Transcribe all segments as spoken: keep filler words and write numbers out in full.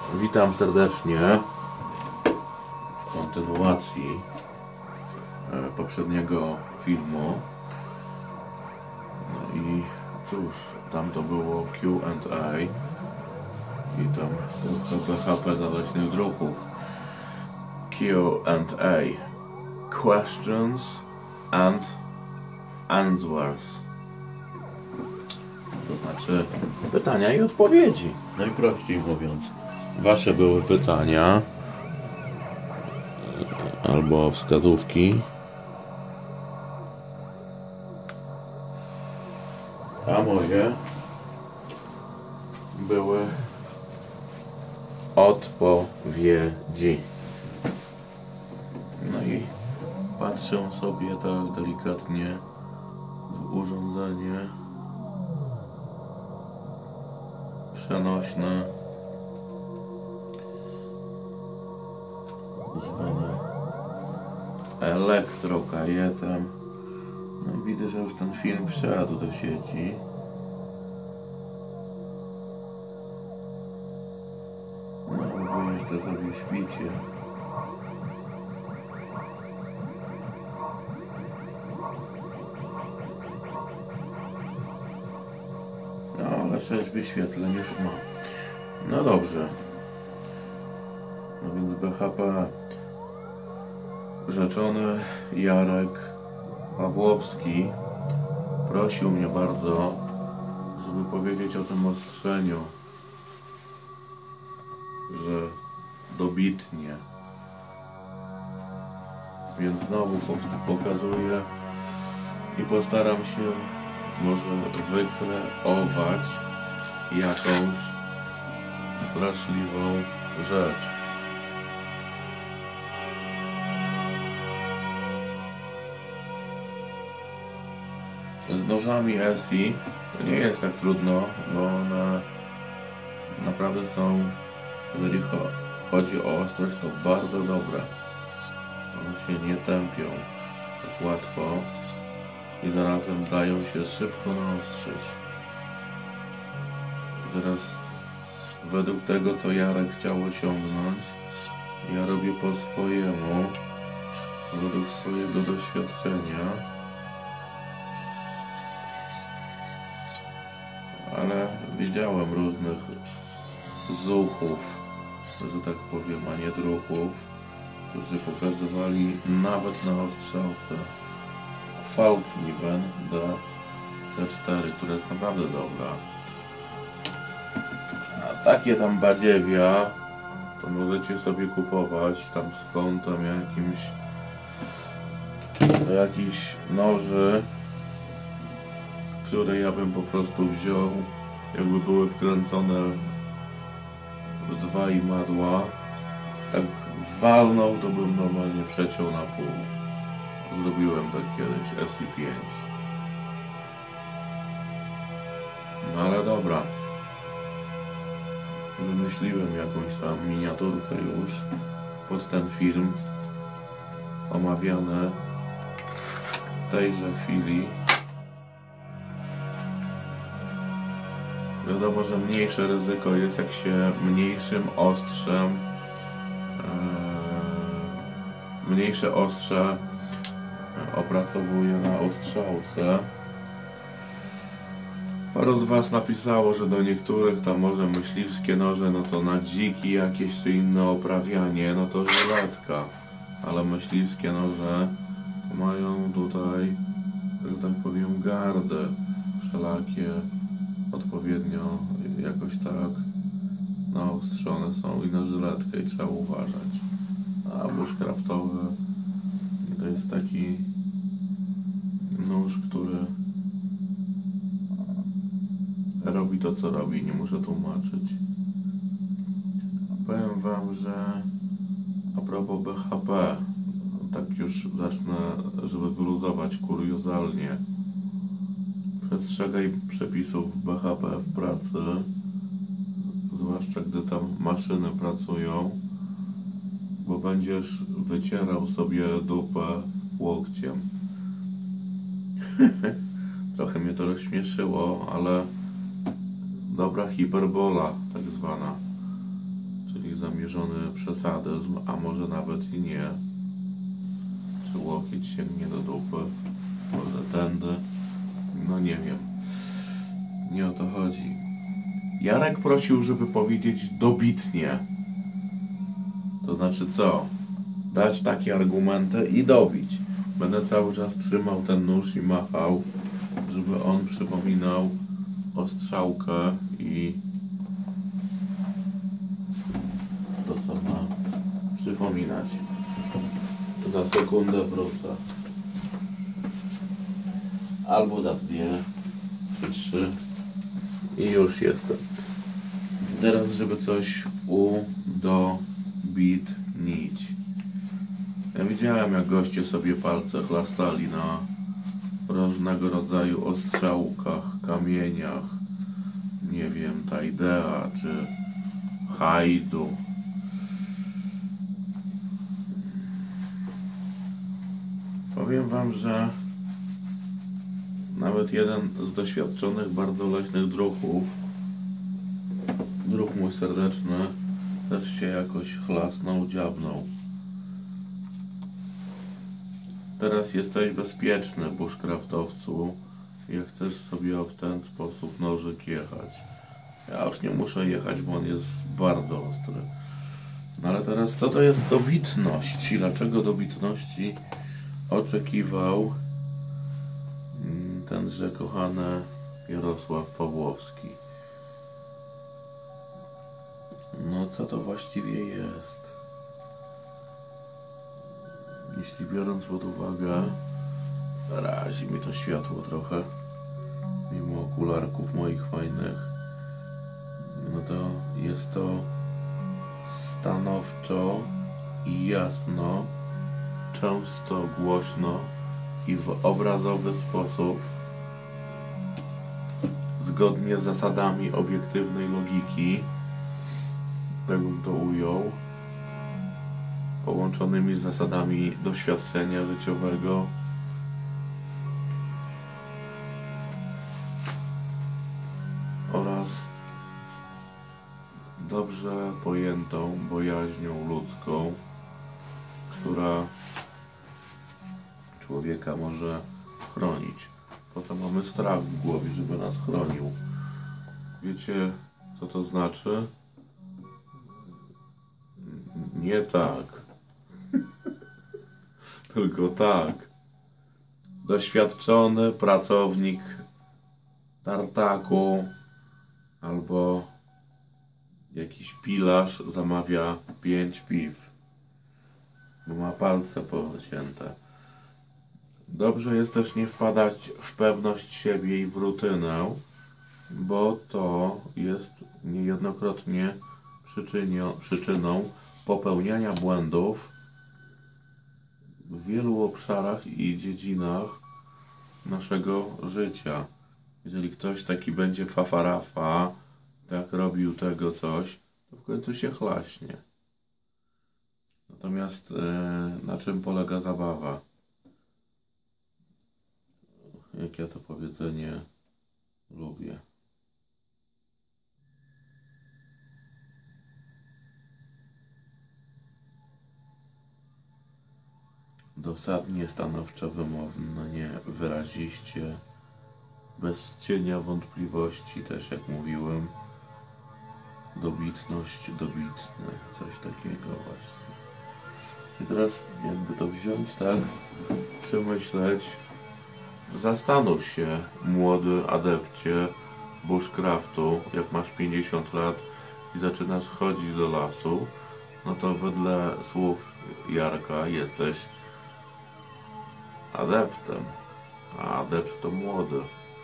Witam serdecznie w kontynuacji poprzedniego filmu. No i cóż, tam to było Q and A i tam trochę B H P dla leśnych druhów. Q and A, Questions and Answers, to znaczy pytania i odpowiedzi, najprościej mówiąc. Wasze były pytania albo wskazówki, a moje były odpowiedzi. No i patrzę sobie tak delikatnie w urządzenie przenośne zwane elektrokajetem. No i widzę, że już ten film wszedł do sieci. No wy jeszcze sobie śpicie. No ale sześć wyświetleń już ma. No dobrze. No więc B H P. Rzeczony Jarek Pawłowski prosił mnie bardzo, żeby powiedzieć o tym ostrzeniu, że dobitnie. Więc znowu pokazuję i postaram się może wykreować jakąś straszliwą rzecz. Z nożami S I to nie jest tak trudno, bo one naprawdę są, jeżeli chodzi o ostrość, to bardzo dobre. One się nie tępią tak łatwo i zarazem dają się szybko naostrzyć. Teraz według tego, co Jarek chciał osiągnąć, ja robię po swojemu, według swojego doświadczenia. Ale widziałem różnych zuchów, że tak powiem, a nie druhów, którzy pokazywali nawet na ostrzałce Falkniven D C cztery, która jest naprawdę dobra. A takie tam badziewia to możecie sobie kupować tam z kątem jakimś do jakichś noży, które ja bym po prostu wziął, jakby były wkręcone w dwa imadła, tak walnął, to bym normalnie przeciął na pół. Zrobiłem tak kiedyś S I pięć. No ale dobra. Wymyśliłem jakąś tam miniaturkę już pod ten film, omawiane w tejże chwili. Wiadomo, że mniejsze ryzyko jest, jak się mniejszym ostrzem, yy, mniejsze ostrze opracowuje na ostrzałce. Paru z was napisało, że do niektórych tam może myśliwskie noże, no to na dziki jakieś czy inne oprawianie, no to żyletka. Ale myśliwskie noże mają tutaj, że tak powiem, gardę wszelakie. Odpowiednio jakoś tak naostrzone są i na żyletkę i trzeba uważać. A bushcraftowy to jest taki nóż, który robi to, co robi, nie muszę tłumaczyć. Powiem wam, że a propos B H P, tak już zacznę, żeby wyluzować kuriozalnie. Przestrzegaj przepisów B H P w pracy, zwłaszcza gdy tam maszyny pracują, bo będziesz wycierał sobie dupę łokciem. Trochę mnie to rozśmieszyło, ale dobra hiperbola tak zwana. czyli zamierzony przesadyzm, a może nawet i nie. Czy łokieć sięgnie do dupy, może tędy, no nie wiem. Nie o to chodzi. Jarek prosił, żeby powiedzieć dobitnie. To znaczy co? Dać takie argumenty i dobić. Będę cały czas trzymał ten nóż i machał, żeby on przypominał ostrzałkę i to, co ma przypominać. Za sekundę wrócę. Albo za dwie, czy trzy i już jestem. Teraz, żeby coś udobitnić. Ja widziałem, jak goście sobie palce chlastali na różnego rodzaju ostrzałkach, kamieniach, nie wiem, tajdea czy hajdu. Powiem wam, że nawet jeden z doświadczonych bardzo leśnych druhów, druh mój serdeczny, też się jakoś chlasnął, dziabnął. Teraz jesteś bezpieczny, bushcraftowcu, jak chcesz sobie w ten sposób nożyk jechać. Ja już nie muszę jechać, bo on jest bardzo ostry. No ale teraz co to jest dobitność? I dlaczego dobitności oczekiwał tenże kochany Jarosław Pawłowski? No co to właściwie jest? Jeśli biorąc pod uwagę, razi mi to światło trochę, mimo okularków moich fajnych, no to jest to stanowczo i jasno, często głośno i w obrazowy sposób, zgodnie z zasadami obiektywnej logiki, tak bym to ujął, połączonymi z zasadami doświadczenia życiowego, oraz dobrze pojętą bojaźnią ludzką, która człowieka może chronić. Potem mamy strach w głowie, żeby nas chronił. Wiecie, co to znaczy? Nie tak. Tylko tak. Doświadczony pracownik tartaku albo jakiś pilarz zamawia pięć piw, bo ma palce pocięte. Dobrze jest też nie wpadać w pewność siebie i w rutynę, bo to jest niejednokrotnie przyczyną popełniania błędów w wielu obszarach i dziedzinach naszego życia. Jeżeli ktoś taki będzie fafarafa, tak robił tego coś, to w końcu się chlaśnie. Natomiast yy, na czym polega zabawa? Jak ja to powiedzenie lubię. Dosadnie, stanowczo, wymownie, wyraziście, bez cienia wątpliwości, też jak mówiłem, dobitność, dobitny, coś takiego właśnie. I teraz jakby to wziąć, tak, przemyśleć, zastanów się, młody adepcie bushcraftu, jak masz pięćdziesiąt lat i zaczynasz chodzić do lasu, no to wedle słów Jarka jesteś adeptem, a adept to młody.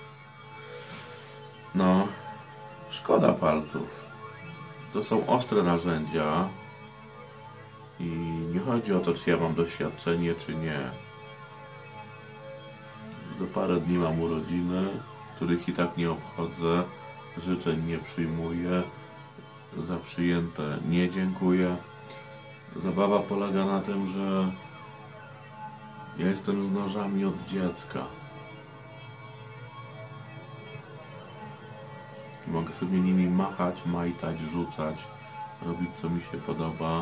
No, szkoda palców. To są ostre narzędzia i nie chodzi o to, czy ja mam doświadczenie, czy nie. Za parę dni mam urodziny, których i tak nie obchodzę, życzeń nie przyjmuję, za przyjęte nie dziękuję. Zabawa polega na tym, że ja jestem z nożami od dziecka. Mogę sobie nimi machać, majtać, rzucać, robić co mi się podoba,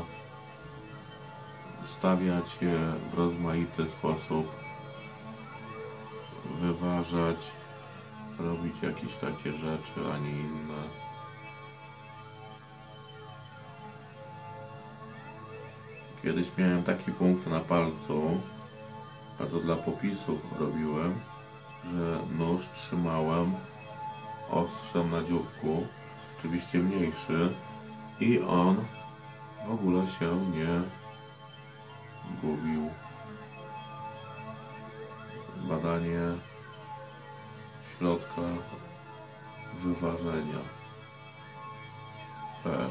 stawiać je w rozmaity sposób, wyważać, robić jakieś takie rzeczy, a nie inne. Kiedyś miałem taki punkt na palcu, a to dla popisów robiłem, że nóż trzymałem ostrzem na dzióbku, oczywiście mniejszy, i on w ogóle się nie gubił. Badanie środka wyważenia też.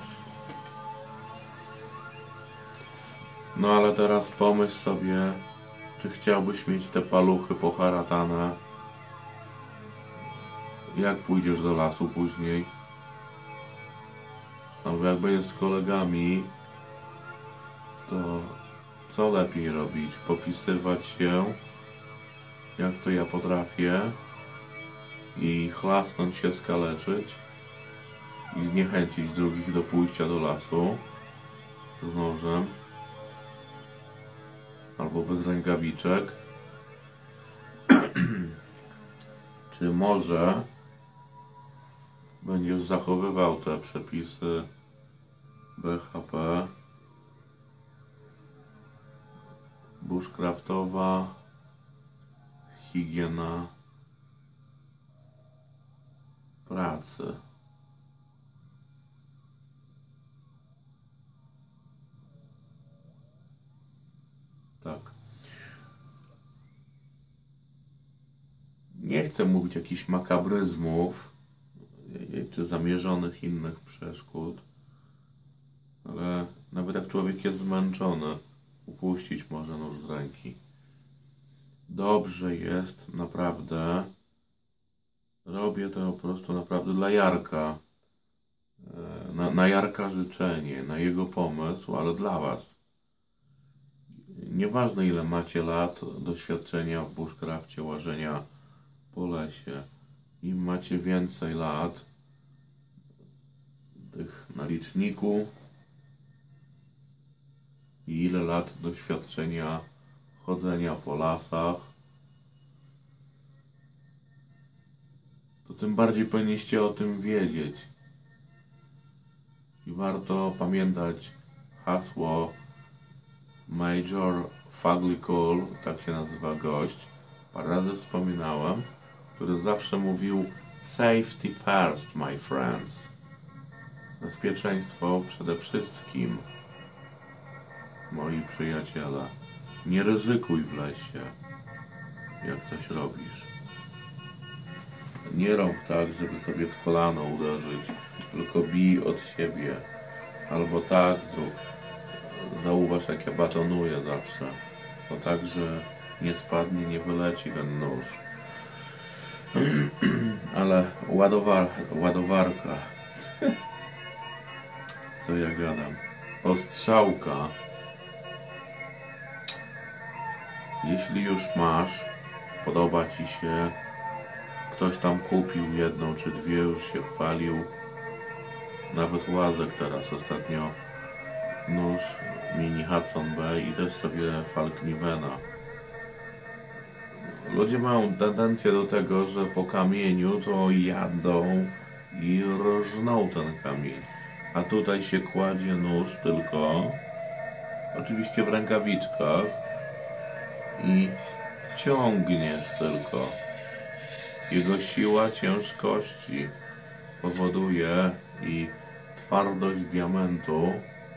No ale teraz pomyśl sobie, czy chciałbyś mieć te paluchy poharatane, jak pójdziesz do lasu później, albo jak będziesz z kolegami, to co lepiej robić? Popisywać się, jak to ja potrafię, i chlasnąć się, skaleczyć i zniechęcić drugich do pójścia do lasu z nożem albo bez rękawiczek. Czy może będziesz zachowywał te przepisy B H P, bushcraftowa higiena pracy. Tak. Nie chcę mówić jakichś makabryzmów czy zamierzonych innych przeszkód, ale nawet jak człowiek jest zmęczony, upuścić może nóż z ręki. Dobrze jest naprawdę, robię to po prostu naprawdę dla Jarka, na, na Jarka życzenie, na jego pomysł, ale dla was. Nieważne ile macie lat doświadczenia w bushcrafcie, łażenia po lesie, im macie więcej lat tych na liczniku i ile lat doświadczenia chodzenia po lasach, to tym bardziej powinniście o tym wiedzieć. I warto pamiętać hasło Major Fugly Cool, tak się nazywa gość, parę razy wspominałem, który zawsze mówił safety first, my friends. Bezpieczeństwo przede wszystkim, moi przyjaciele. Nie ryzykuj w lesie, jak coś robisz. Nie rób tak, żeby sobie w kolano uderzyć, tylko bij od siebie. Albo tak zrób. Zauważ, jak ja batonuję zawsze. Bo tak, że nie spadnie, nie wyleci ten nóż. Ale ładowar ładowarka. Co ja gadam? Ostrzałka. Jeśli już masz, podoba ci się, ktoś tam kupił jedną czy dwie, już się chwalił. Nawet Łazek teraz ostatnio nóż mini Hudson Bay i też sobie Falknivena. Ludzie mają tendencję do tego, że po kamieniu to jadą i rżną ten kamień. A tutaj się kładzie nóż tylko, oczywiście w rękawiczkach, i ciągniesz tylko. Jego siła ciężkości powoduje i twardość diamentu,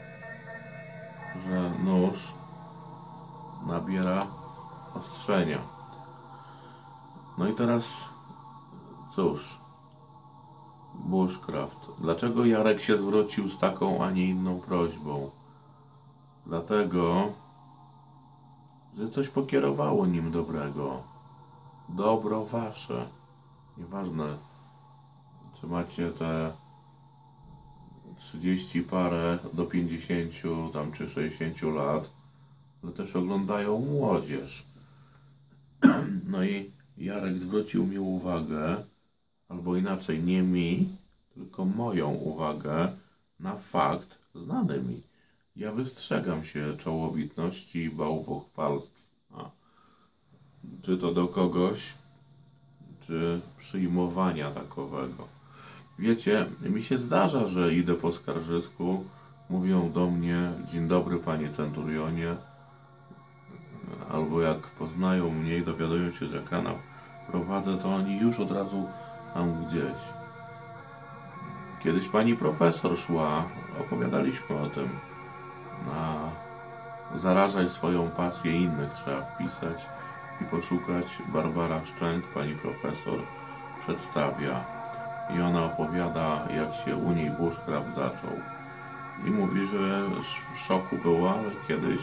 że nóż nabiera ostrzenia. No i teraz cóż, bushcraft. Dlaczego Jarek się zwrócił z taką, a nie inną prośbą? Dlatego, że coś pokierowało nim dobrego. Dobro wasze. Nieważne, czy macie te trzydzieści parę do pięćdziesięciu tam czy sześćdziesięciu lat, ale też oglądają młodzież. No i Jarek zwrócił mi uwagę, albo inaczej, nie mi, tylko moją uwagę, na fakt znany mi. Ja wystrzegam się czołobitności i bałwochwalstw. Czy to do kogoś, czy przyjmowania takowego. Wiecie, mi się zdarza, że idę po skarżysku, mówią do mnie: dzień dobry, panie centurionie, albo jak poznają mnie i dowiadują się, że kanał prowadzę, to oni już od razu tam gdzieś. Kiedyś pani profesor szła, opowiadaliśmy o tym, na zarażaj swoją pasję innych trzeba wpisać i poszukać. Barbara Szczęk, pani profesor, przedstawia i ona opowiada, jak się u niej bushcraft zaczął. I mówi, że w szoku była, ale kiedyś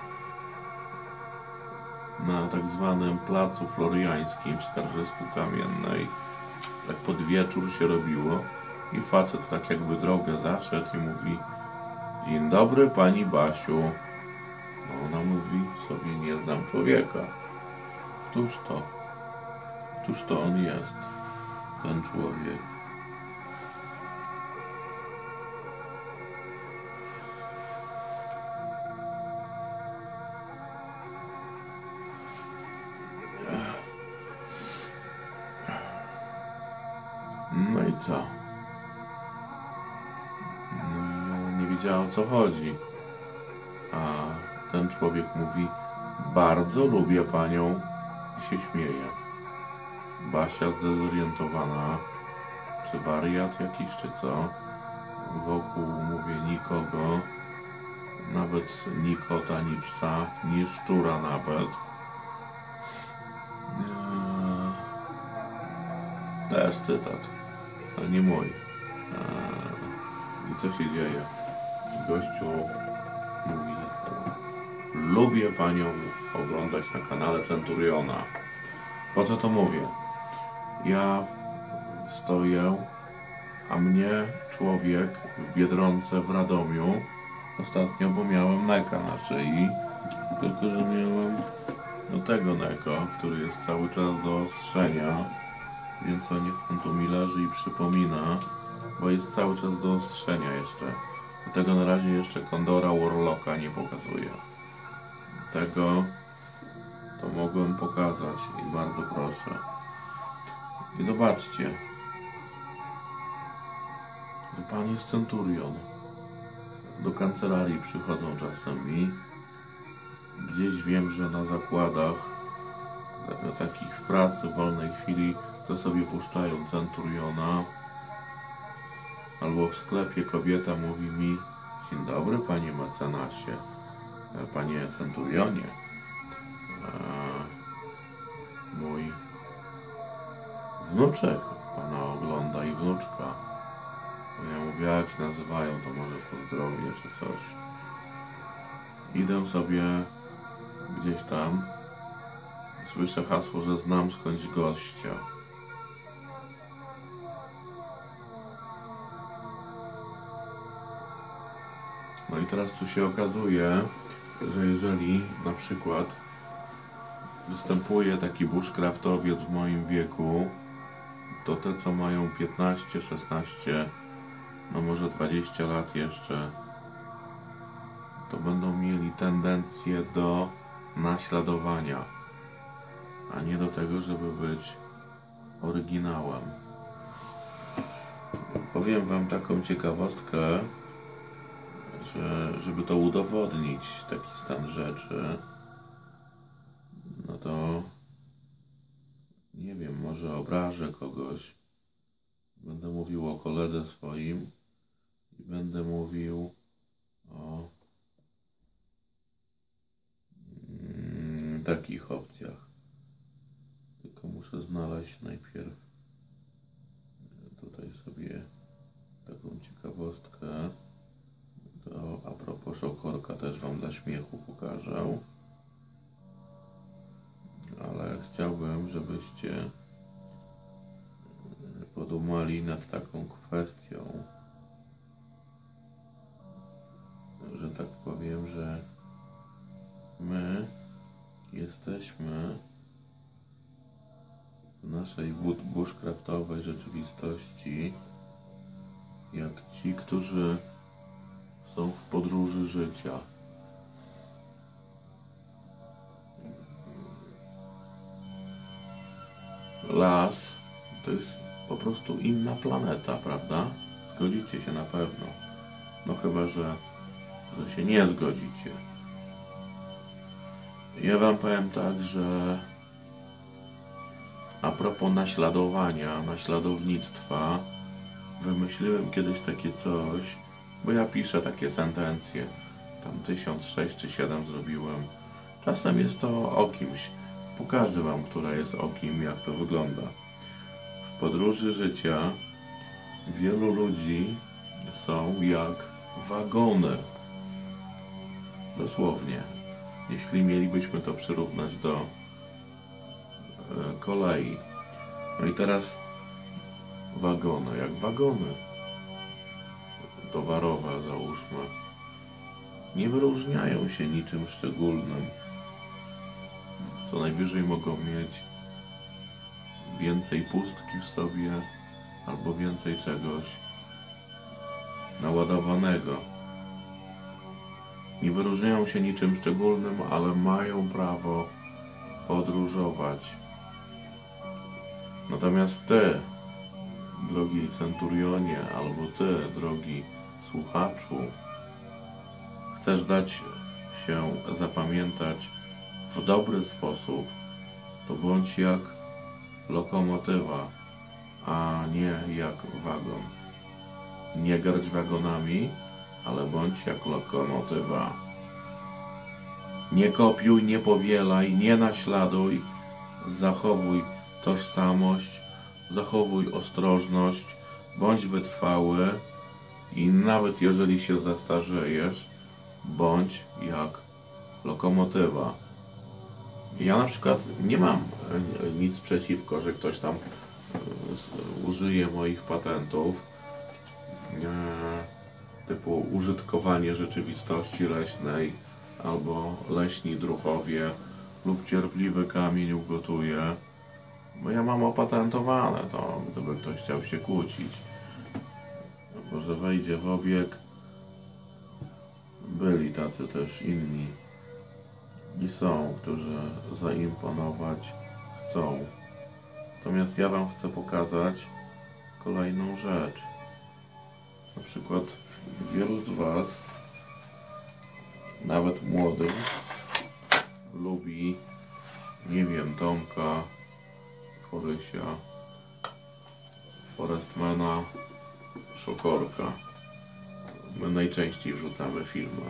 na tak zwanym placu floriańskim w Skarżysku Kamiennej, tak pod wieczór się robiło i facet tak jakby drogę zaszedł i mówi: dzień dobry, pani Basiu. No ona mówi sobie: nie znam człowieka. Któż to? Któż to on jest, ten człowiek? No i co? No i ona nie wiedziała, o co chodzi. A ten człowiek mówi: bardzo lubię panią. I się śmieje. Basia zdezorientowana. Czy wariat jakiś, czy co? Wokół, mówię, nikogo. Nawet ni kota, ni psa, ni szczura nawet. Eee, też cytat, a nie mój. Eee, I co się dzieje? Gościu mówi: lubię panią oglądać na kanale Centuriona. Po co to mówię? Ja stoję, a mnie człowiek w Biedronce w Radomiu ostatnio, bo miałem neka na szyi, tylko że miałem do tego neka, który jest cały czas do ostrzenia, więc o niech on tu mi leży i przypomina, bo jest cały czas do ostrzenia jeszcze. Dlatego na razie jeszcze Kondora Warlocka nie pokazuję. Tego to mogłem pokazać i bardzo proszę. I zobaczcie, to pan jest centurion. Do kancelarii przychodzą czasami. Gdzieś wiem, że na zakładach takich w pracy, w wolnej chwili, to sobie puszczają centuriona. Albo w sklepie kobieta mówi mi: dzień dobry, panie mecenasie, panie centurionie. Mój wnuczek pana ogląda i wnuczka. Ja mówię: jak się nazywają, to może pozdrowię czy coś. Idę sobie gdzieś tam, słyszę hasło, że znam skądś gościa. No i teraz tu się okazuje, że jeżeli na przykład występuje taki bushcraftowiec w moim wieku, to te, co mają piętnaście, szesnaście, no może dwadzieścia lat jeszcze, to będą mieli tendencję do naśladowania, a nie do tego, żeby być oryginałem. Powiem wam taką ciekawostkę, że żeby to udowodnić, taki stan rzeczy, no to nie wiem, może obrażę kogoś, będę mówił o koledze swoim i będę mówił o mm, takich opcjach. Tylko muszę znaleźć najpierw tutaj sobie taką ciekawostkę. To a propos Szokorka też wam dla śmiechu pokażę. Ale chciałbym, żebyście podumali nad taką kwestią, że tak powiem, że my jesteśmy w naszej bushcraftowej rzeczywistości jak ci, którzy są w podróży życia. Las to jest po prostu inna planeta, prawda? Zgodzicie się na pewno. No chyba, że, że się nie zgodzicie. Ja wam powiem tak, że a propos naśladowania, naśladownictwa, wymyśliłem kiedyś takie coś, bo ja piszę takie sentencje. Tam tysiąc sześć czy siedem zrobiłem. Czasem jest to o kimś. Pokażę wam, która jest o kim, jak to wygląda. W podróży życia wielu ludzi są jak wagony. Dosłownie. Jeśli mielibyśmy to przyrównać do e, kolei. No i teraz wagony, jak wagony towarowe, załóżmy, nie wyróżniają się niczym szczególnym. Co najwyżej mogą mieć więcej pustki w sobie albo więcej czegoś naładowanego. Nie wyróżniają się niczym szczególnym, ale mają prawo podróżować. Natomiast ty, drogi centurionie, albo ty, drogi słuchaczu, chcesz dać się zapamiętać w dobry sposób, to bądź jak lokomotywa, a nie jak wagon. Nie gardź wagonami, ale bądź jak lokomotywa. Nie kopiuj, nie powielaj, nie naśladuj, zachowuj tożsamość, zachowuj ostrożność, bądź wytrwały i nawet jeżeli się zestarzejesz, bądź jak lokomotywa. Ja na przykład nie mam nic przeciwko, że ktoś tam użyje moich patentów typu użytkowanie rzeczywistości leśnej albo leśni druchowie lub cierpliwy kamień ugotuje, bo ja mam opatentowane to, gdyby ktoś chciał się kłócić, może wejdzie w obieg. Byli tacy też inni i są, którzy zaimponować chcą. Natomiast ja wam chcę pokazać kolejną rzecz. Na przykład wielu z was, nawet młodych, lubi, nie wiem, Tomka, Forysia, Forestmana, Szokorka. My najczęściej wrzucamy filmy.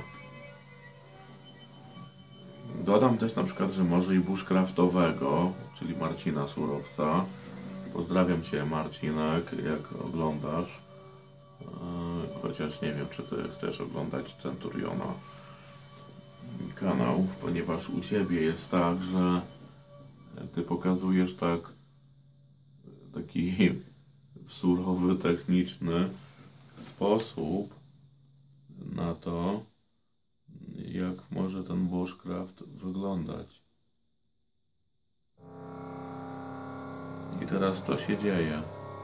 Dodam też na przykład, że może i bushcraftowego, czyli Marcina Surowca. Pozdrawiam cię, Marcinek, jak oglądasz. Chociaż nie wiem, czy ty chcesz oglądać Centuriona kanał, ponieważ u ciebie jest tak, że ty pokazujesz tak taki surowy, techniczny sposób na to, jak może ten bushcraft wyglądać. I teraz to się dzieje.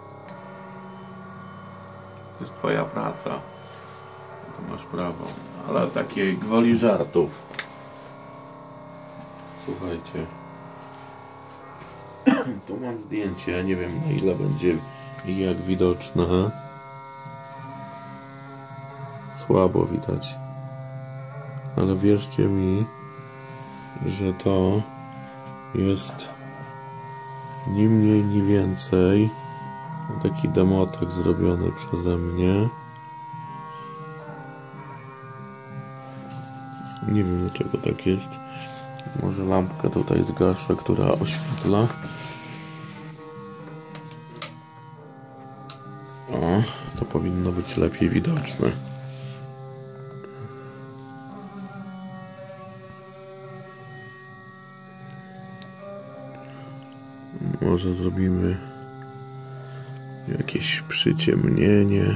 To jest twoja praca. To masz prawo. Ale takiej gwoli żartów. Słuchajcie. Tu mam zdjęcie. Nie wiem, na ile będzie i jak widoczne. Słabo widać. Ale wierzcie mi, że to jest ni mniej, ni więcej taki demotek zrobiony przeze mnie. Nie wiem, dlaczego tak jest. Może lampkę tutaj zgaszę, która oświetla. O, to powinno być lepiej widoczne. Może zrobimy jakieś przyciemnienie.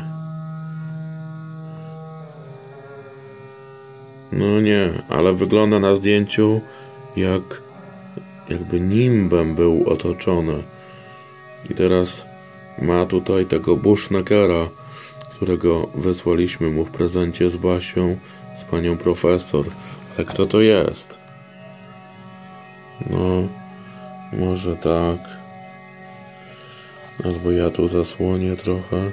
No nie, ale wygląda na zdjęciu jak jakby nimbem był otoczony. I teraz ma tutaj tego bushknackera, którego wysłaliśmy mu w prezencie z Basią, z panią profesor. Ale kto to jest? No, może tak. Albo ja tu zasłonię trochę.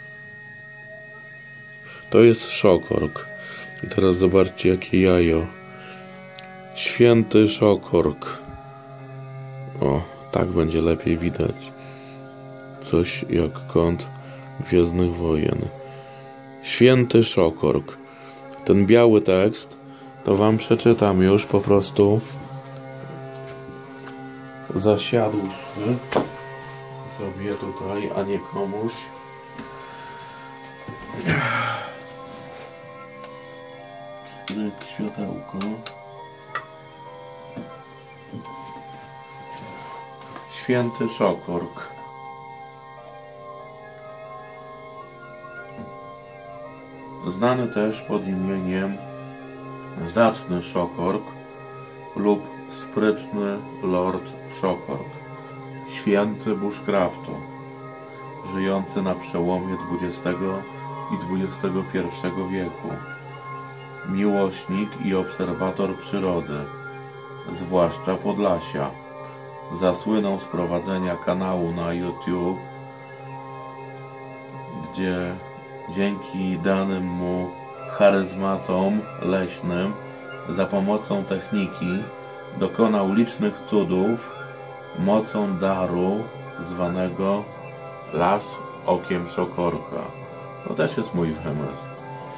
To jest Szokork. I teraz zobaczcie, jakie jajo. Święty Szokork. O, tak będzie lepiej widać. Coś jak kąt Gwiezdnych Wojen. Święty Szokork. Ten biały tekst to wam przeczytam już po prostu. Zasiadłszy sobie tutaj, a nie komuś. Stryk, światełko. Święty Szokork. Znany też pod imieniem Zacny Szokork lub Sprytny Lord Szokork, święty bushcraftu, żyjący na przełomie dwudziestego i dwudziestego pierwszego wieku, miłośnik i obserwator przyrody, zwłaszcza Podlasia. Zasłynął z prowadzenia kanału na YouTube, gdzie dzięki danym mu charyzmatom leśnym za pomocą techniki dokonał licznych cudów mocą daru zwanego Las Okiem Szokorka. To też jest mój wymysł.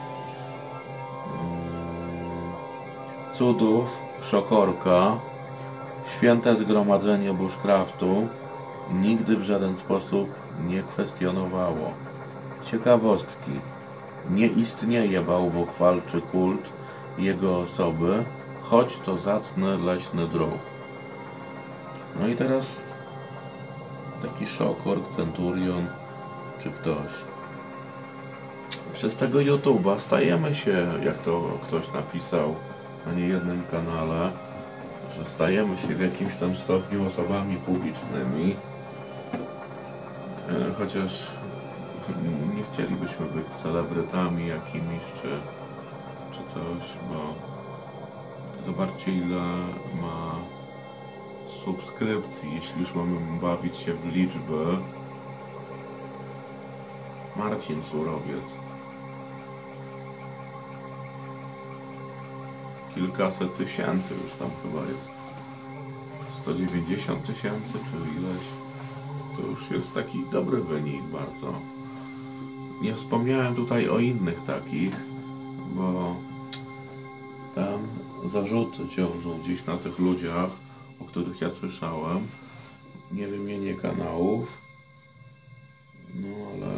Cudów Szokorka święte zgromadzenie bushcraftu nigdy w żaden sposób nie kwestionowało. Ciekawostki. Nie istnieje bałwochwalczy kult jego osoby, choć to zacny leśny drób. No i teraz taki Szokork, Centurion czy ktoś. Przez tego YouTube'a stajemy się, jak to ktoś napisał na niejednym kanale, że stajemy się w jakimś tam stopniu osobami publicznymi, chociaż nie chcielibyśmy być celebrytami jakimiś czy, czy coś, bo zobaczcie, ile ma subskrypcji, jeśli już mamy bawić się w liczby. Marcin Surowiec. Kilkaset tysięcy już tam chyba jest. sto dziewięćdziesiąt tysięcy czy ileś. To już jest taki dobry wynik bardzo. Nie wspomniałem tutaj o innych takich, bo tam zarzuty ciążą gdzieś na tych ludziach, o których ja słyszałem. Nie wymienię kanałów, no ale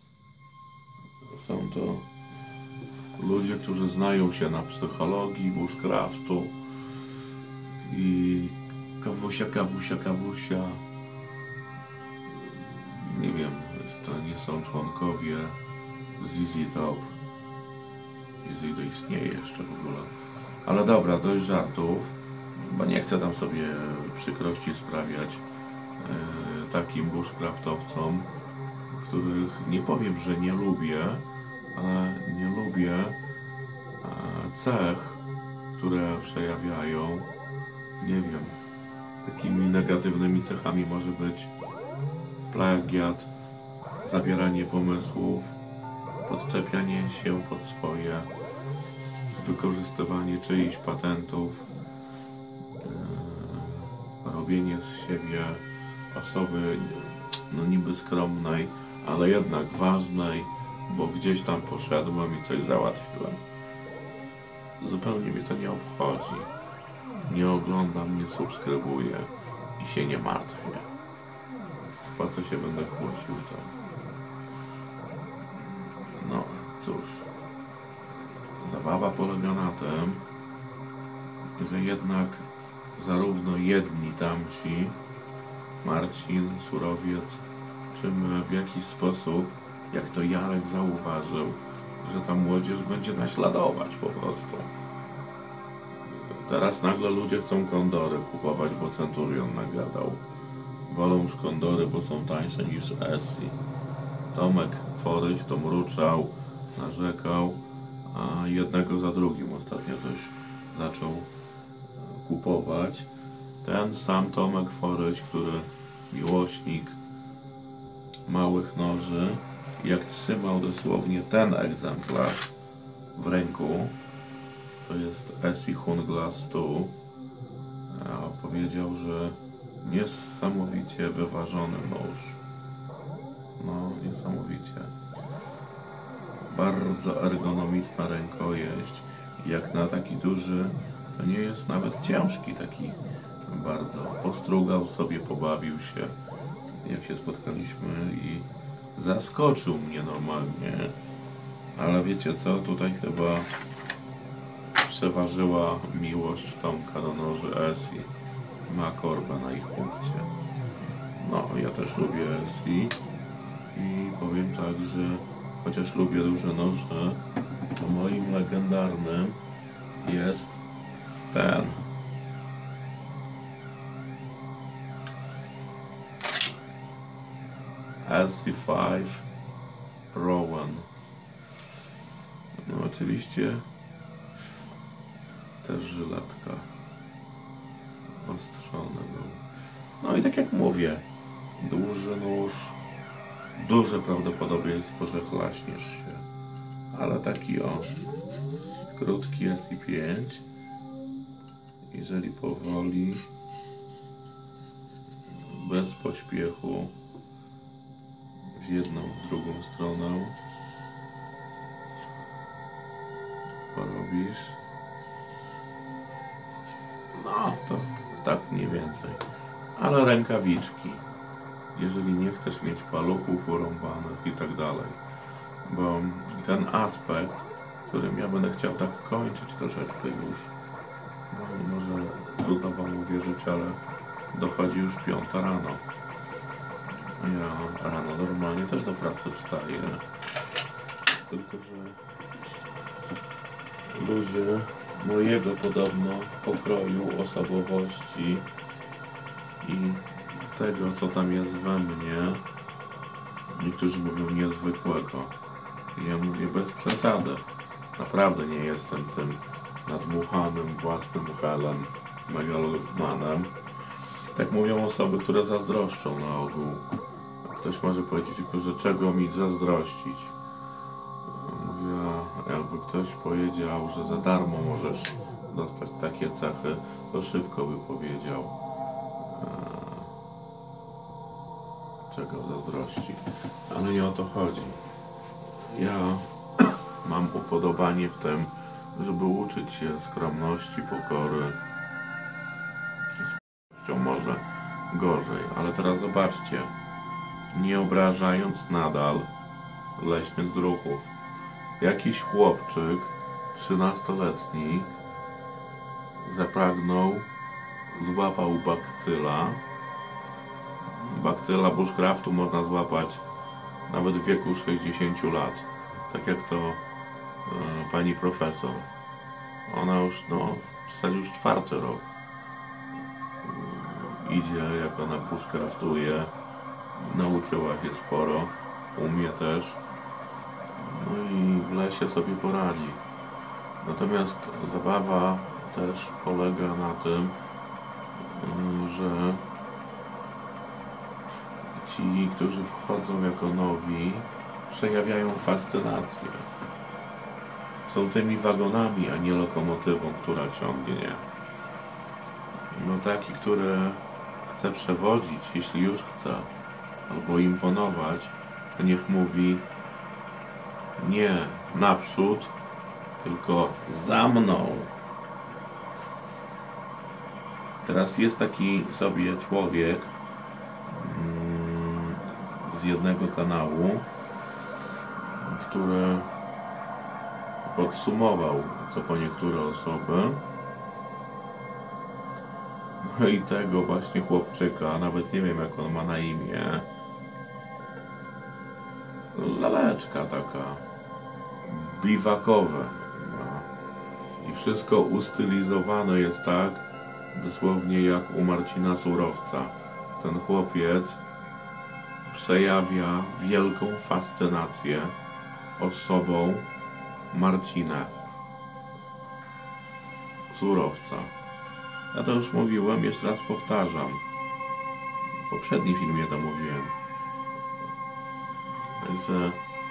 są to ludzie, którzy znają się na psychologii bushcraftu i kawusia, kawusia, kawusia. Nie wiem, czy to nie są członkowie Z Z Top. Jeżeli to istnieje jeszcze w ogóle. Ale dobra, dość żartów, bo nie chcę tam sobie przykrości sprawiać yy, takim bushcraftowcom, których nie powiem, że nie lubię, ale nie lubię yy, cech, które przejawiają. Nie wiem, takimi negatywnymi cechami może być plagiat, zabieranie pomysłów, podczepianie się pod swoje, wykorzystywanie czyichś patentów, yy, robienie z siebie osoby no niby skromnej, ale jednak ważnej, bo gdzieś tam poszedłem i coś załatwiłem. Zupełnie mnie to nie obchodzi. Nie oglądam, nie subskrybuję i się nie martwię. Po co się będę kłócił tam? No cóż, zabawa polega na tym, że jednak zarówno jedni tamci, Marcin, Surowiec, czy my w jakiś sposób, jak to Jarek zauważył, że ta młodzież będzie naśladować po prostu. Teraz nagle ludzie chcą kondory kupować, bo Centurion nagadał. Wolą już kondory, bo są tańsze niż Esi. Tomek Foryś to mruczał, narzekał, a jednego za drugim ostatnio coś zaczął kupować. Ten sam Tomek Foryś, który miłośnik małych noży, jak trzymał dosłownie ten egzemplarz w ręku, to jest Essie Hungla sto, powiedział, że niesamowicie wyważony nóż. No, niesamowicie. Bardzo ergonomiczna rękojeść. Jak na taki duży, to nie jest nawet ciężki taki bardzo. Postrugał sobie, pobawił się, jak się spotkaliśmy i zaskoczył mnie normalnie. Ale wiecie co, tutaj chyba przeważyła miłość Tomka do noży Essie. Ma korbę na ich punkcie. No, ja też lubię Essie i powiem tak, że chociaż lubię duże noże, to moim legendarnym jest ten. Essie pięć Rowan. No oczywiście też żyletka. Ostrzony był. No i tak jak mówię, duży nóż, duże prawdopodobieństwo, że chlaśniesz się. Ale taki o, krótki Essie pięć. Jeżeli powoli, bez pośpiechu, w jedną, w drugą stronę porobisz, no to tak mniej więcej. Ale rękawiczki, jeżeli nie chcesz mieć paluchów urąbanych i tak dalej, bo ten aspekt, którym ja będę chciał tak kończyć troszeczkę już, no może trudno wam uwierzyć, ale dochodzi już piąta rano. Ja rano normalnie też do pracy wstaję, tylko że ludzie mojego podobno pokroju, osobowości i tego, co tam jest we mnie, niektórzy mówią niezwykłego. Ja mówię bez przesady. Naprawdę nie jestem tym nadmuchanym własnym helem, megalommanem. Tak mówią osoby, które zazdroszczą na ogół. Ktoś może powiedzieć tylko, że czego mi zazdrościć. Mówię, jakby ktoś powiedział, że za darmo możesz dostać takie cechy, to szybko by powiedział, czego zazdrości. Ale nie o to chodzi. Ja mam upodobanie w tym, żeby uczyć się skromności, pokory. Może gorzej, ale teraz zobaczcie, nie obrażając nadal leśnych druhów. Jakiś chłopczyk trzynastoletni zapragnął, złapał baktyla. Baktyla bushcraftu można złapać nawet w wieku sześćdziesięciu lat, tak jak to e, pani profesor. Ona już, no, w zasadzie już czwarty rok idzie, jak ona bushcraftuje, nauczyła się sporo, umie też, no i w lesie sobie poradzi. Natomiast zabawa też polega na tym, że ci, którzy wchodzą jako nowi, przejawiają fascynację. Są tymi wagonami, a nie lokomotywą, która ciągnie. No taki, który chce przewodzić, jeśli już chce, albo imponować, to niech mówi nie naprzód, tylko za mną. Teraz jest taki sobie człowiek mm, z jednego kanału, który podsumował, co po niektóre osoby. No i tego właśnie chłopczyka, nawet nie wiem jak on ma na imię, laleczka taka, biwakowe. No. I wszystko ustylizowane jest tak, dosłownie jak u Marcina Surowca. Ten chłopiec przejawia wielką fascynację osobą Marcina Surowca. Ja to już mówiłem, jeszcze raz powtarzam. W poprzednim filmie to mówiłem. Także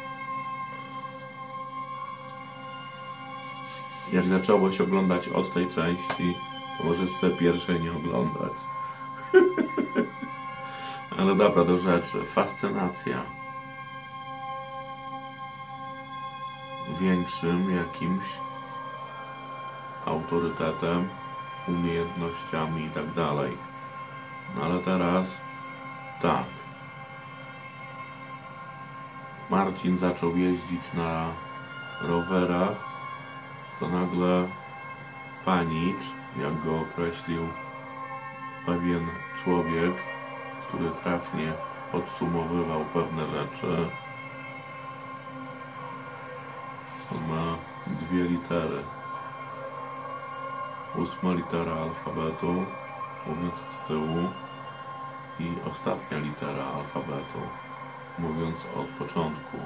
jak zacząłeś oglądać od tej części, to możesz sobie pierwszej nie oglądać. Ale dobra, do rzeczy. Fascynacja większym jakimś autorytetem, umiejętnościami i tak dalej. No ale teraz tak. Marcin zaczął jeździć na rowerach, to nagle panicz, jak go określił pewien człowiek, który trafnie podsumowywał pewne rzeczy. On ma dwie litery. Ósma litera alfabetu, mówiąc od tyłu, i ostatnia litera alfabetu, mówiąc od początku.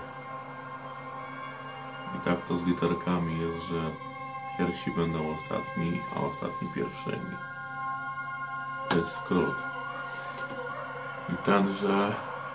I tak to z literkami jest, że pierwsi będą ostatni, a ostatni pierwszymi. To jest skrót. I tenże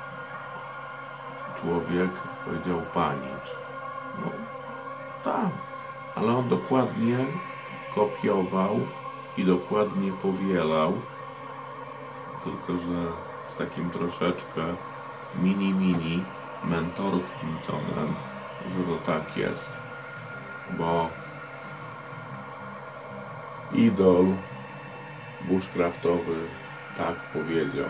człowiek powiedział panicz. No tak, ale on dokładnie kopiował i dokładnie powielał, tylko że z takim troszeczkę mini mini mentorskim tonem, że to tak jest, bo idol bushcraftowy tak powiedział.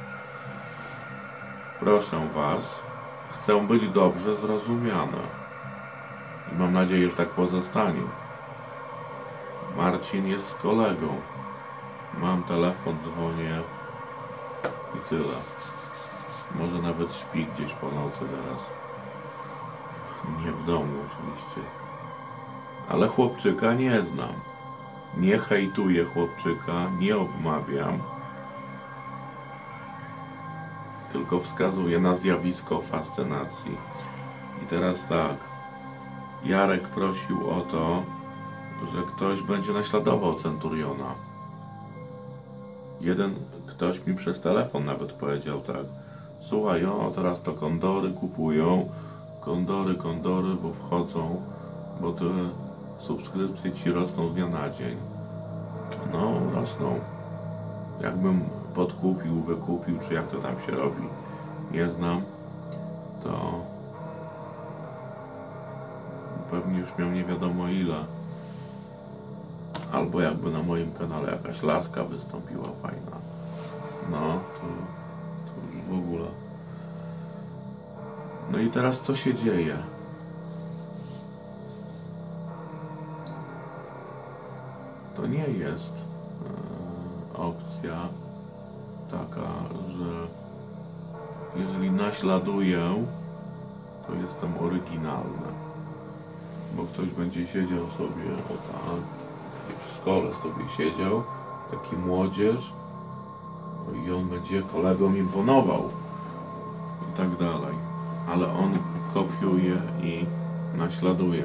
Proszę was, chcę być dobrze zrozumiana i mam nadzieję, że tak pozostanie. Marcin jest kolegą. Mam telefon, dzwonię i tyle. Może nawet śpi gdzieś po nocy teraz. Nie w domu oczywiście. Ale chłopczyka nie znam. Nie hejtuję chłopczyka, nie obmawiam. Tylko wskazuję na zjawisko fascynacji. I teraz tak. Jarek prosił o to, że ktoś będzie naśladował Centuriona. Jeden ktoś mi przez telefon nawet powiedział tak: słuchaj, o, teraz to kondory kupują, kondory, kondory, bo wchodzą, bo te subskrypcje ci rosną z dnia na dzień. No, rosną. Jakbym podkupił, wykupił, czy jak to tam się robi, nie znam, to pewnie już miał nie wiadomo ile. Albo jakby na moim kanale jakaś laska wystąpiła fajna. No, to, to już w ogóle. No i teraz co się dzieje? To nie jest e, opcja taka, że jeżeli naśladuję, to jestem oryginalny. Bo ktoś będzie siedział sobie, o tak, w szkole sobie siedział, taki młodzież, no i on będzie kolegom imponował i tak dalej. Ale on kopiuje i naśladuje.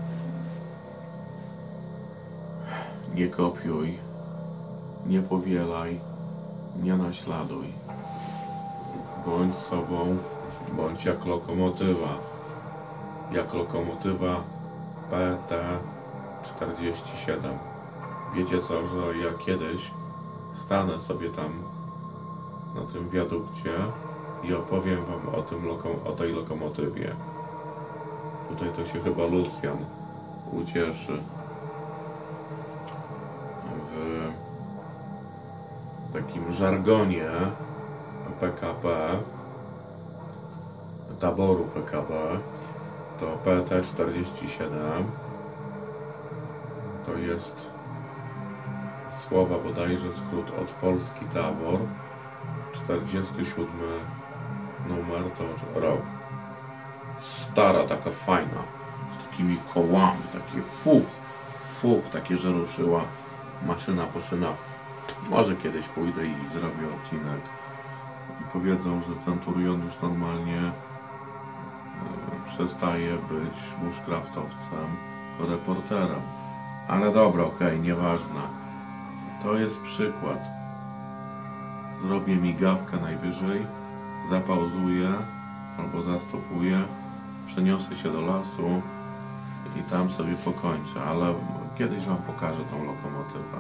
Nie kopiuj, nie powielaj, nie naśladuj. Bądź sobą, bądź jak lokomotywa. Jak lokomotywa P T czterdzieści siedem. Wiecie co, że ja kiedyś stanę sobie tam na tym wiadukcie i opowiem wam o, tym loko o tej lokomotywie. Tutaj to się chyba Lucjan ucieszy. W takim żargonie P K P, taboru P K P, to P T czterdzieści siedem to jest słowa bodajże skrót od Polski Tabor. czterdziesty siódmy numer to rok. Stara, taka fajna, z takimi kołami, takie fuch, fuch, takie, że ruszyła maszyna po szynach. Może kiedyś pójdę i zrobię odcinek i powiedzą, że Centurion już normalnie e, przestaje być bushcraftowcem, to reporterem. Ale dobra, okej, okay, nieważne. To jest przykład. Zrobię migawkę najwyżej, zapauzuję albo zastopuję, przeniosę się do lasu i tam sobie pokończę, ale kiedyś wam pokażę tą lokomotywę.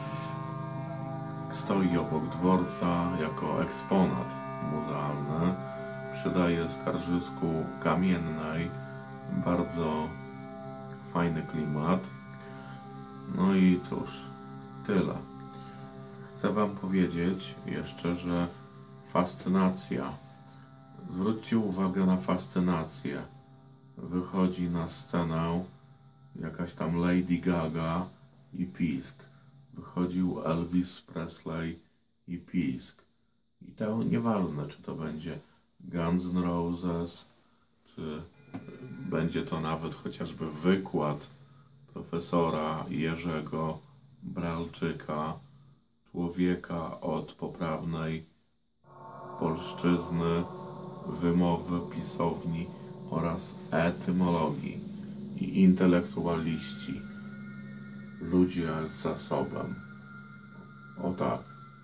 Stoi obok dworca jako eksponat muzealny. Przydaje skarżysku kamiennej bardzo fajny klimat. No i cóż, tyle. Chcę wam powiedzieć jeszcze, że fascynacja. Zwróćcie uwagę na fascynację. Wychodzi na scenę jakaś tam Lady Gaga i pisk. Wychodził Elvis Presley i pisk. I to nieważne, czy to będzie Guns N' Roses, czy będzie to nawet chociażby wykład profesora Jerzego Bralczyka, człowieka od poprawnej polszczyzny, wymowy, pisowni oraz etymologii i intelektualiści. Ludzie z zasobem. O tak.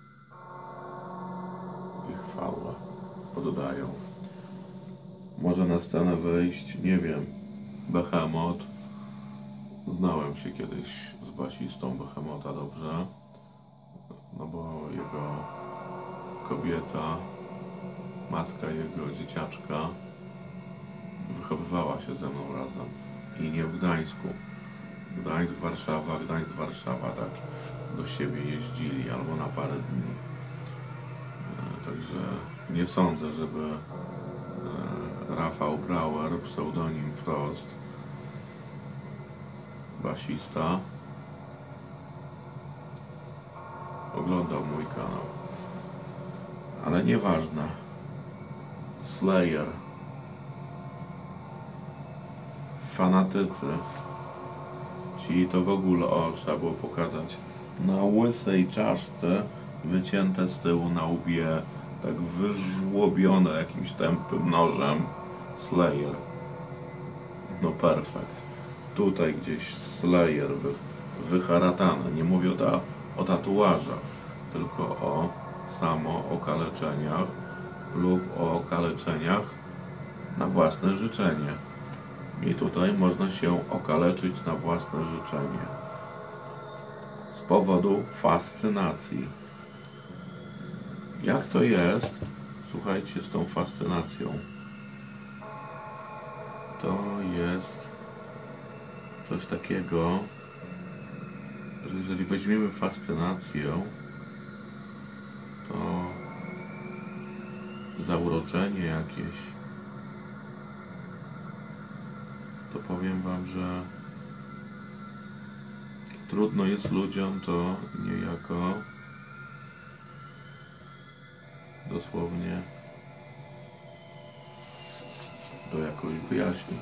I chwałę oddają. Może na scenę wyjść, nie wiem, Behemoth. Znałem się kiedyś z basistą Behemotha dobrze. No bo jego kobieta, matka jego dzieciaczka wychowywała się ze mną razem. I nie w Gdańsku. Gdańsk, Warszawa, Gdańsk, Warszawa, tak do siebie jeździli albo na parę dni. Także nie sądzę, żeby Rafał Brauer, pseudonim Frost, basista, oglądał mój kanał. Ale nieważne. Slayer. Fanatycy. Ci to w ogóle, o, trzeba było pokazać. Na łysej czaszce, wycięte z tyłu na łbie, tak wyżłobione jakimś tępym nożem. Slayer. No perfekt. Tutaj gdzieś Slayer wy, wyharatane. Nie mówię o, ta, o tatuażach, tylko o samo okaleczeniach lub o okaleczeniach na własne życzenie. I tutaj można się okaleczyć na własne życzenie z powodu fascynacji. Jak to jest, słuchajcie, z tą fascynacją? To jest coś takiego, że jeżeli weźmiemy fascynację, to zauroczenie jakieś, to powiem wam, że trudno jest ludziom to niejako dosłownie to jakoś wyjaśnić.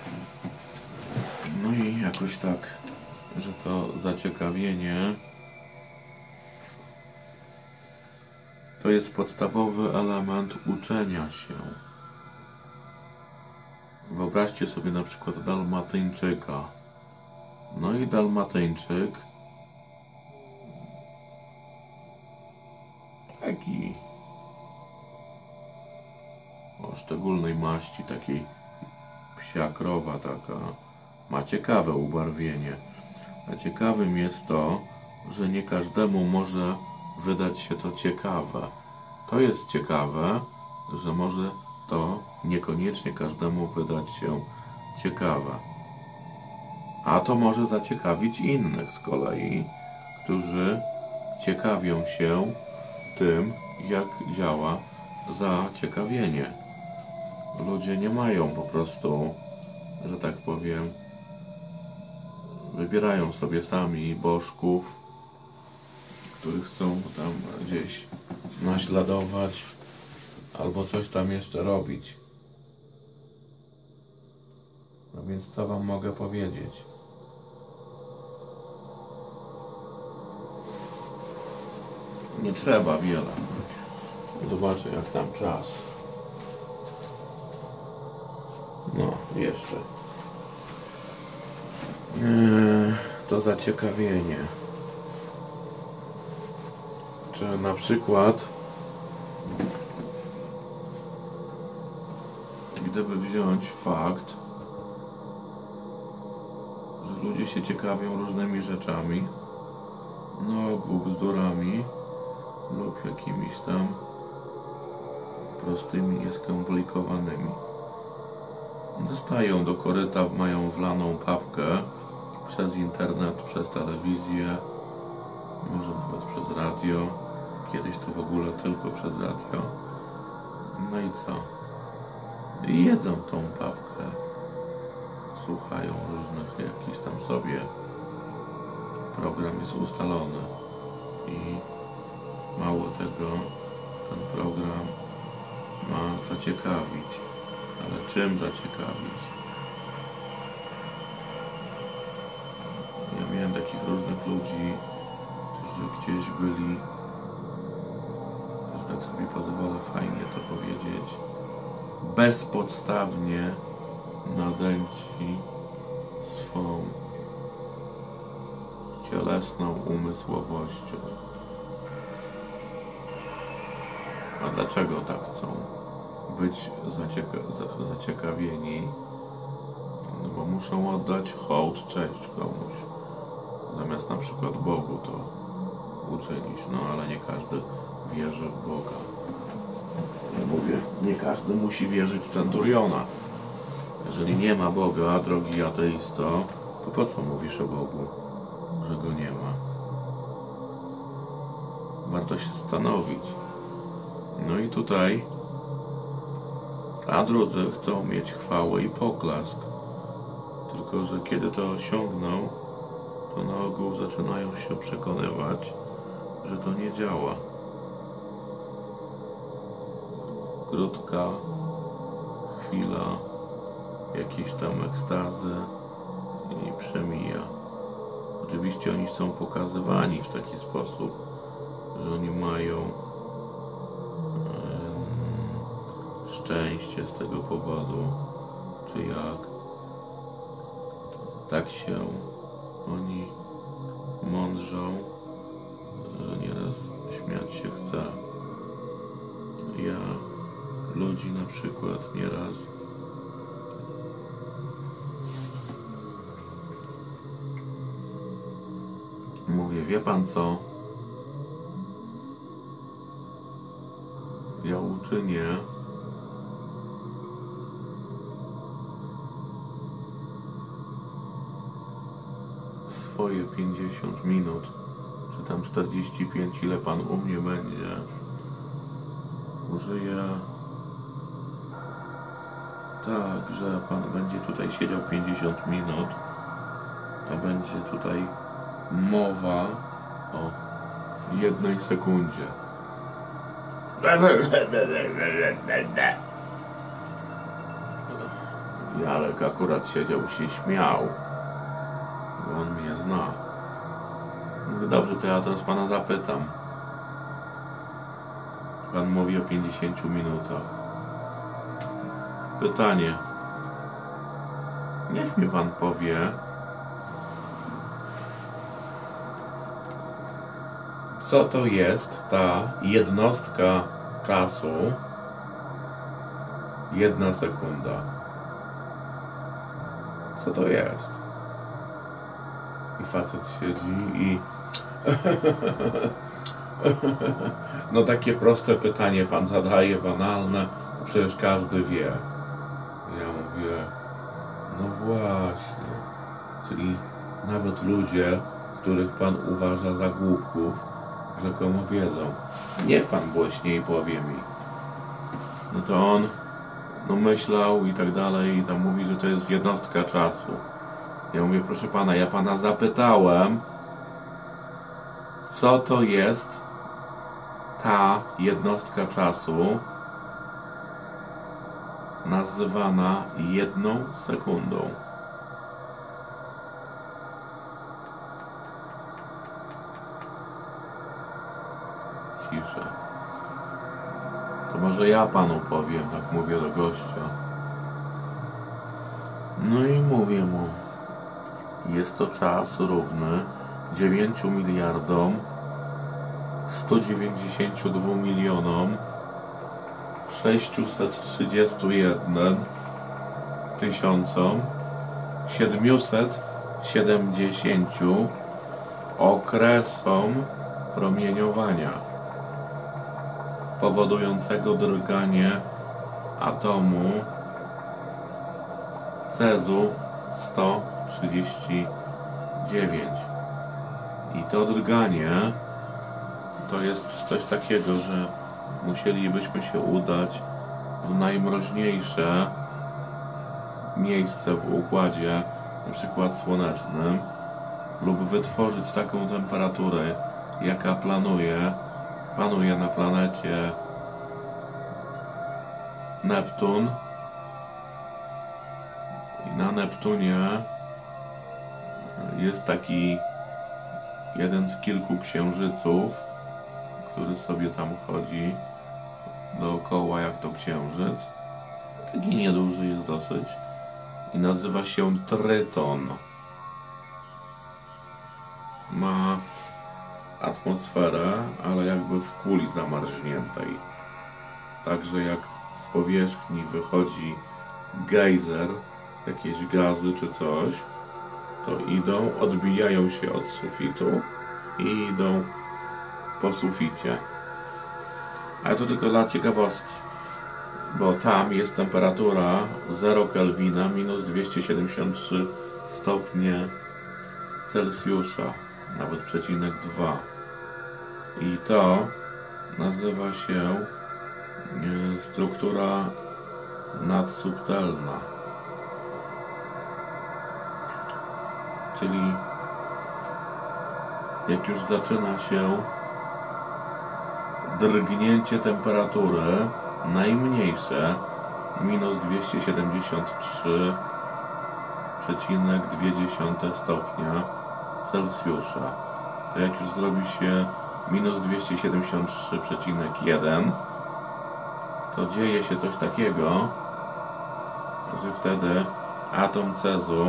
No i jakoś tak, że to zaciekawienie to jest podstawowy element uczenia się. Wyobraźcie sobie na przykład Dalmatyńczyka. No i Dalmatyńczyk taki o szczególnej maści, takiej psia krowa taka, ma ciekawe ubarwienie. A ciekawym jest to, że nie każdemu może wydać się to ciekawe. To jest ciekawe, że może to niekoniecznie każdemu wydać się ciekawe. A to może zaciekawić innych z kolei, którzy ciekawią się tym, jak działa zaciekawienie. Ludzie nie mają po prostu, że tak powiem, wybierają sobie sami bożków, których chcą tam gdzieś naśladować albo coś tam jeszcze robić. No więc co wam mogę powiedzieć? Nie trzeba wiele. Zobaczę jak tam czas. No, jeszcze. Eee, to zaciekawienie. Czy na przykład gdyby wziąć fakt, że ludzie się ciekawią różnymi rzeczami, no ogół bzdurami lub jakimiś tam prostymi, nieskomplikowanymi. Dostają do koryta, mają wlaną papkę przez internet, przez telewizję, może nawet przez radio. Kiedyś to w ogóle tylko przez radio. No i co? I jedzą tą papkę. Słuchają różnych jakichś tam sobie. Program jest ustalony. I mało tego, ten program ma zaciekawić. Ale czym zaciekawić? Ja miałem takich różnych ludzi, którzy gdzieś byli, że tak sobie pozwolę fajnie to powiedzieć, bezpodstawnie nadęci swą cielesną umysłowością. A dlaczego tak chcą być zacieka za zaciekawieni? No bo muszą oddać hołd, cześć komuś. Zamiast na przykład Bogu to uczynić. No ale nie każdy wierzy w Boga. Ja mówię, nie każdy musi wierzyć w Centuriona. Jeżeli nie ma Boga, drogi ateisto, to po co mówisz o Bogu, że go nie ma? Warto się zastanowić. No i tutaj a drudzy chcą mieć chwałę i poklask. Tylko że kiedy to osiągną, to na ogół zaczynają się przekonywać, że to nie działa. Krótka chwila jakiejś tam ekstazy i przemija. Oczywiście oni są pokazywani w taki sposób, że oni mają szczęście z tego powodu, czy jak. Tak się oni mądrzą, że nieraz śmiać się chce. Ja ludzi na przykład nieraz mówię, wie pan co? Ja uczynię swoje pięćdziesiąt minut, czy tam czterdzieści pięć, ile pan u mnie będzie, użyję tak, że pan będzie tutaj siedział pięćdziesiąt minut, a będzie tutaj mowa o jednej sekundzie. Jarek akurat siedział, się śmiał, bo on mnie zna. Mówię, dobrze, to ja teraz pana zapytam. Pan mówi o pięćdziesięciu minutach. Pytanie. Niech mi pan powie, co to jest ta jednostka czasu, jedna sekunda. Co to jest? I facet siedzi i no takie proste pytanie pan zadaje, banalne, przecież każdy wie. Ja mówię, no właśnie, czyli nawet ludzie, których pan uważa za głupków, rzekomo wiedzą. Niech pan głośniej powie mi. No to on no myślał i tak dalej i tam mówi, że to jest jednostka czasu. Ja mówię, proszę pana, ja pana zapytałem, co to jest ta jednostka czasu nazywana jedną sekundą. Cisza. może ja panu powiem, tak mówię do gościa. No i mówię mu, jest to czas równy dziewięciu miliardom stu dziewięćdziesięciu dwóm milionom sześciuset trzydziestu jeden tysiącom siedmiuset siedemdziesięciu okresom promieniowania powodującego drganie atomu Cezu sto trzydzieści dziewięć. I to drganie to jest coś takiego, że musielibyśmy się udać w najmroźniejsze miejsce w układzie, na przykład słonecznym, lub wytworzyć taką temperaturę, jaka planuje, panuje na planecie Neptun. I na Neptunie jest taki jeden z kilku księżyców, który sobie tam chodzi dookoła jak to księżyc. Taki nieduży jest dosyć. I nazywa się Tryton. Ma atmosferę, ale jakby w kuli zamarzniętej. Także jak z powierzchni wychodzi gejzer, jakieś gazy czy coś, to idą, odbijają się od sufitu i idą po suficie. Ale to tylko dla ciekawostki, bo tam jest temperatura zero Kelwina, minus dwieście siedemdziesiąt trzy stopnie Celsjusza, nawet przecinek dwa. I to nazywa się struktura nadsubtelna. Czyli jak już zaczyna się drgnięcie temperatury najmniejsze, minus dwieście siedemdziesiąt trzy przecinek dwa stopnia Celsjusza, to jak już zrobi się minus dwieście siedemdziesiąt trzy przecinek jeden, to dzieje się coś takiego, że wtedy atom Cezu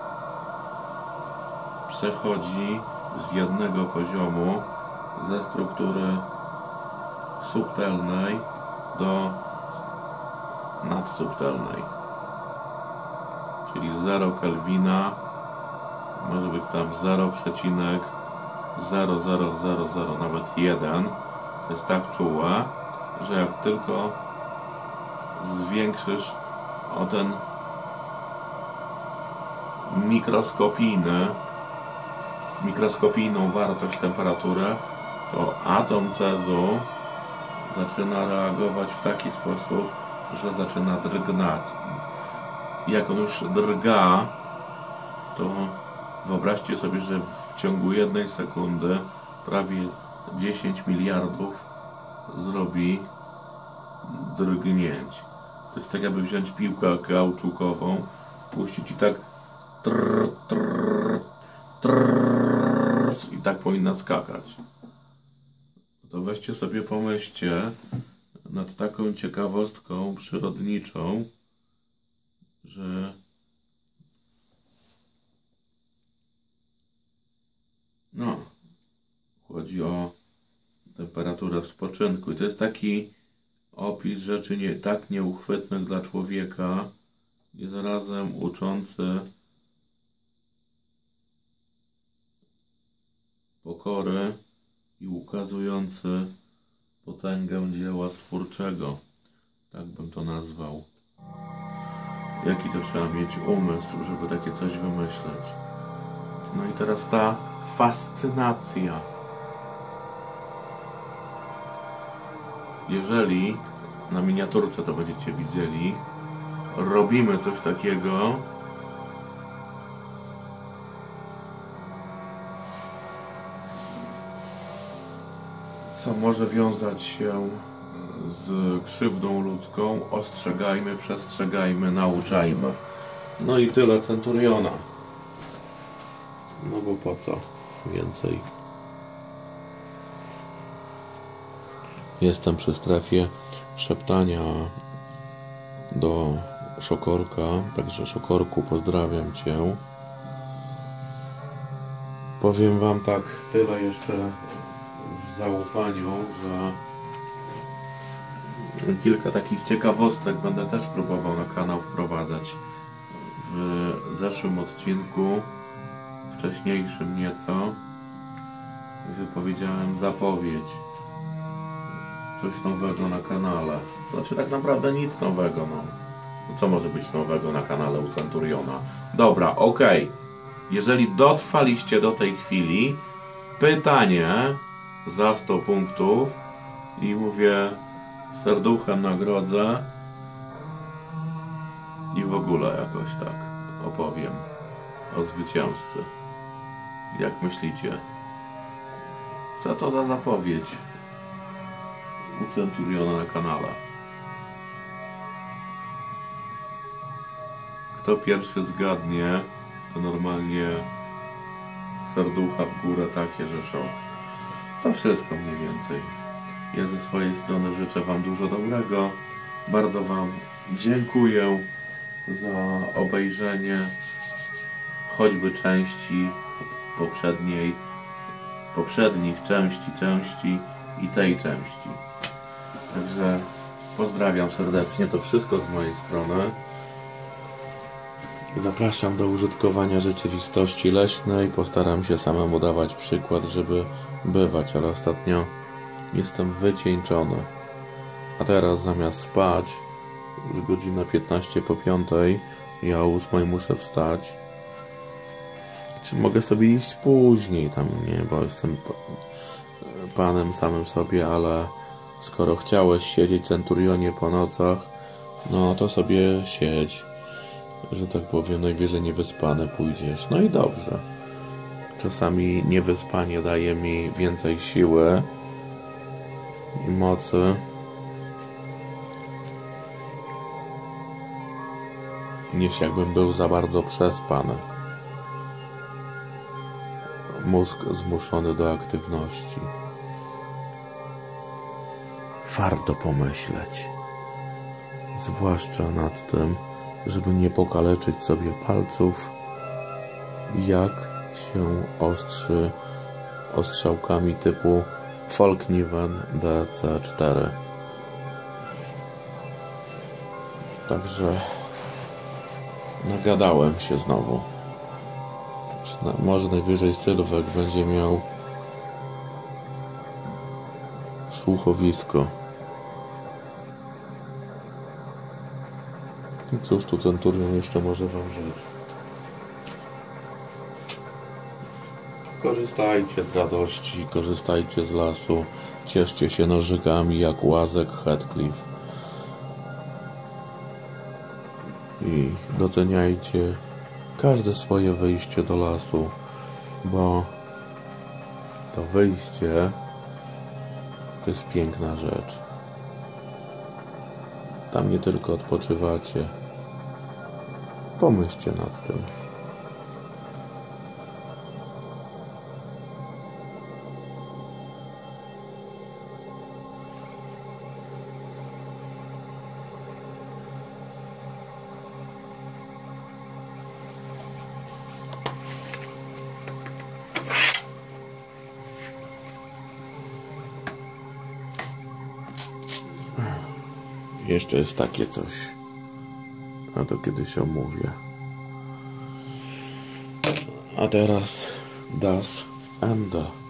przechodzi z jednego poziomu, ze struktury subtelnej do nadsubtelnej. Czyli zero Kelwina może być tam zero przecinek zero zero zero zero, nawet jeden. To jest tak czułe, że jak tylko zwiększysz o ten mikroskopijny mikroskopijną wartość temperatury, to atom Cezu zaczyna reagować w taki sposób, że zaczyna drgnąć. Jak on już drga, to wyobraźcie sobie, że w ciągu jednej sekundy prawie dziesięć miliardów zrobi drgnięć. To jest tak, jakby wziąć piłkę kauczukową, puścić i tak trrr, trrr, trrr, i tak powinna skakać. To weźcie sobie, pomyślcie nad taką ciekawostką przyrodniczą, że no, chodzi o temperaturę w spoczynku i to jest taki opis rzeczy nie, tak nieuchwytnych dla człowieka i zarazem uczący pokory i ukazujący potęgę dzieła stwórczego. Tak bym to nazwał. Jaki to trzeba mieć umysł, żeby takie coś wymyśleć. No i teraz ta fascynacja. Jeżeli na miniaturce to będziecie widzieli, robimy coś takiego, co może wiązać się z krzywdą ludzką, ostrzegajmy, przestrzegajmy, nauczajmy. No i tyle Centuriona. No bo po co więcej? Jestem przy strefie szeptania do Szokorka. Także Szokorku, pozdrawiam Cię. Powiem Wam tak tyle jeszcze w zaufaniu, że kilka takich ciekawostek będę też próbował na kanał wprowadzać. W zeszłym odcinku, wcześniejszym nieco, wypowiedziałem zapowiedź. Coś nowego na kanale. Znaczy tak naprawdę nic nowego. No. Co może być nowego na kanale u Centuriona? Dobra, okej. Okay. Jeżeli dotrwaliście do tej chwili, pytanie za sto punktów i mówię serduchem nagrodzę i w ogóle jakoś tak opowiem o zwycięzcy. Jak myślicie? Co to za zapowiedź u Centuriona na kanale? Kto pierwszy zgadnie, to normalnie serducha w górę takie, że szok. To wszystko mniej więcej. Ja ze swojej strony życzę Wam dużo dobrego. Bardzo Wam dziękuję za obejrzenie choćby części poprzedniej, poprzednich części, części i tej części. Także pozdrawiam serdecznie. To wszystko z mojej strony. Zapraszam do użytkowania rzeczywistości leśnej. Postaram się samemu dawać przykład, żeby bywać, ale ostatnio jestem wycieńczony. A teraz zamiast spać, już godzina piętnaście po piątej, ja o ósmej muszę wstać. Czy mogę sobie iść później tam, nie, bo jestem panem samym sobie, ale skoro chciałeś siedzieć, Centurionie, po nocach, no to sobie siedź. Że tak powiem, najwyżej niewyspany pójdziesz. No i dobrze. Czasami niewyspanie daje mi więcej siły i mocy niż jakbym był za bardzo przespany. Mózg zmuszony do aktywności. Warto pomyśleć. Zwłaszcza nad tym, żeby nie pokaleczyć sobie palców, jak się ostrzy ostrzałkami typu Folkniven D C cztery. Także nagadałem się znowu. Może najwyżej Sylwek będzie miał słuchowisko. I cóż tu Centurion jeszcze może Wam żyć? Korzystajcie z radości, korzystajcie z lasu, cieszcie się nożykami jak łazek Heathcliff. I doceniajcie każde swoje wyjście do lasu, bo to wyjście to jest piękna rzecz. Tam nie tylko odpoczywacie. Pomyślcie nad tym. Jeszcze jest takie coś, a to kiedyś omówię. A teraz Das Ende.